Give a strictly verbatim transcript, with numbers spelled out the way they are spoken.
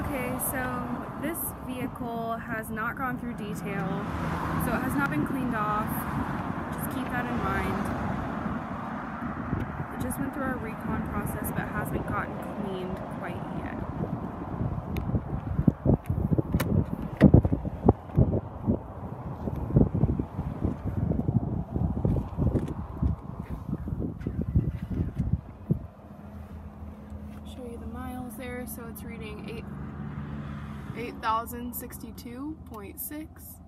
Okay, so this vehicle has not gone through detail, so it has not been cleaned off. Just keep that in mind. It just went through our recon process, but hasn't gotten cleaned quite yet. Show you the miles there, so it's reading eight eight thousand sixty-two point six.